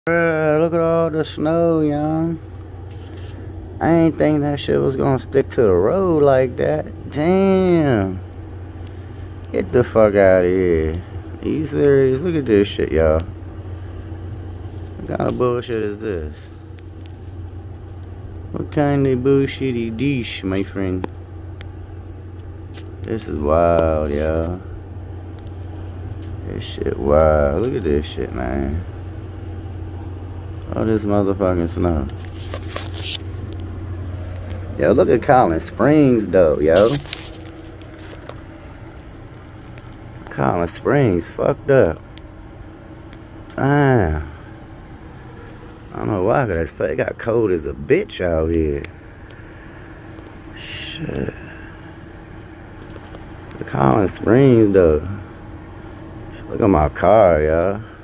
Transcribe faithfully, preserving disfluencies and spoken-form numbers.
Bruh, look at all the snow, young. I ain't think that shit was gonna stick to the road like that. Damn. Get the fuck out of here. Are you serious? Look at this shit, y'all. What kind of bullshit is this? What kind of bullshitty dish, my friend? This is wild, y'all. This shit wild. Look at this shit, man. All this motherfucking snow. Yo, look at Collins Springs, though, yo. Collins Springs fucked up. Damn. I don't know why, cause it got cold as a bitch out here. Shit. The Collins Springs, though. Look at my car, y'all.